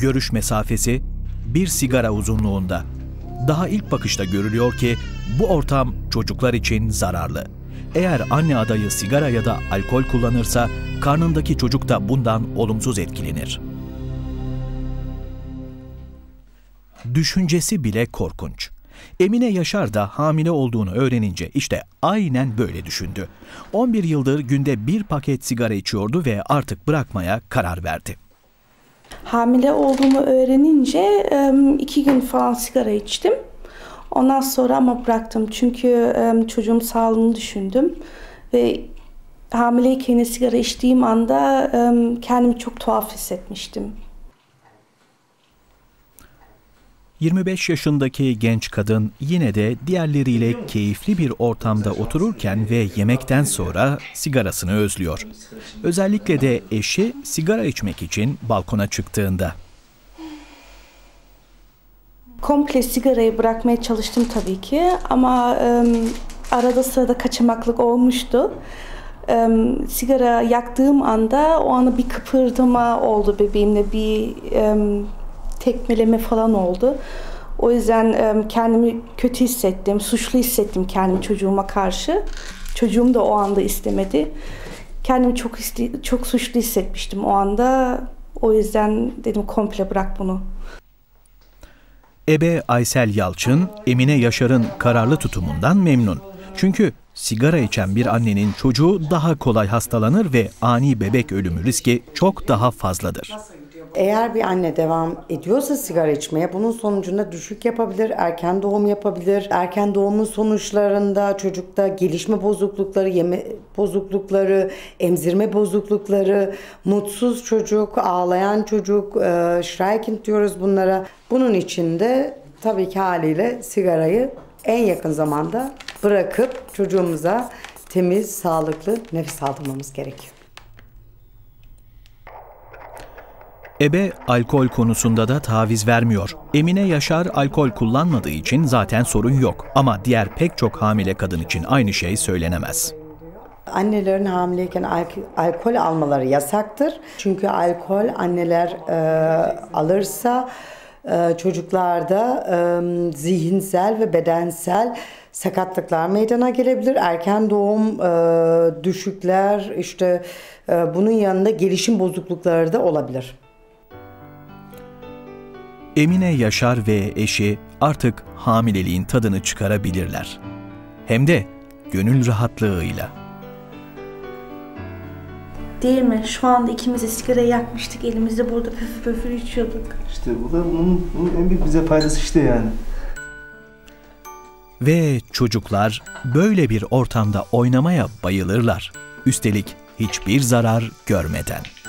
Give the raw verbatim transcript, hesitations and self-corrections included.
görüş mesafesi bir sigara uzunluğunda. Daha ilk bakışta görülüyor ki bu ortam çocuklar için zararlı. Eğer anne adayı sigara ya da alkol kullanırsa karnındaki çocuk da bundan olumsuz etkilenir. Düşüncesi bile korkunç. Emine Yaşar da hamile olduğunu öğrenince işte aynen böyle düşündü. on bir yıldır günde bir paket sigara içiyordu ve artık bırakmaya karar verdi. Hamile olduğumu öğrenince iki gün falan sigara içtim. Ondan sonra ama bıraktım çünkü çocuğum sağlığını düşündüm. Ve hamileyken sigara içtiğim anda kendimi çok tuhaf hissetmiştim. yirmi beş yaşındaki genç kadın yine de diğerleriyle keyifli bir ortamda otururken ve yemekten sonra sigarasını özlüyor. Özellikle de eşi sigara içmek için balkona çıktığında. Komple sigarayı bırakmaya çalıştım tabii ki ama e, arada sırada kaçamaklık olmuştu. E, sigara yaktığım anda o anda bir kıpırdama oldu bebeğimle, bir e, tekmeleme falan oldu. O yüzden e, kendimi kötü hissettim, suçlu hissettim kendimi çocuğuma karşı. Çocuğum da o anda istemedi. Kendimi çok çok suçlu hissetmiştim o anda. O yüzden dedim komple bırak bunu. Ebe Aysel Yalçın, Emine Yaşar'ın kararlı tutumundan memnun. Çünkü sigara içen bir annenin çocuğu daha kolay hastalanır ve ani bebek ölümü riski çok daha fazladır. Eğer bir anne devam ediyorsa sigara içmeye bunun sonucunda düşük yapabilir, erken doğum yapabilir. Erken doğumun sonuçlarında çocukta gelişme bozuklukları, yeme bozuklukları, emzirme bozuklukları, mutsuz çocuk, ağlayan çocuk, e, Schreiking diyoruz bunlara. Bunun için de tabii ki haliyle sigarayı en yakın zamanda bırakıp çocuğumuza temiz, sağlıklı nefes aldırmamız gerekiyor. Ebe alkol konusunda da taviz vermiyor. Emine Yaşar alkol kullanmadığı için zaten sorun yok. Ama diğer pek çok hamile kadın için aynı şey söylenemez. Annelerin hamileyken alkol almaları yasaktır. Çünkü alkol anneler e, alırsa e, çocuklarda e, zihinsel ve bedensel sakatlıklar meydana gelebilir. Erken doğum, e, düşükler, işte e, bunun yanında gelişim bozuklukları da olabilir. Emine Yaşar ve eşi artık hamileliğin tadını çıkarabilirler. Hem de gönül rahatlığıyla. Değil mi? Şu anda ikimiz de sigara yakmıştık. Elimizde burada püfür püfür içiyorduk. İşte bu da bunun, bunun en büyük bize faydası işte yani. Ve çocuklar böyle bir ortamda oynamaya bayılırlar. Üstelik hiçbir zarar görmeden.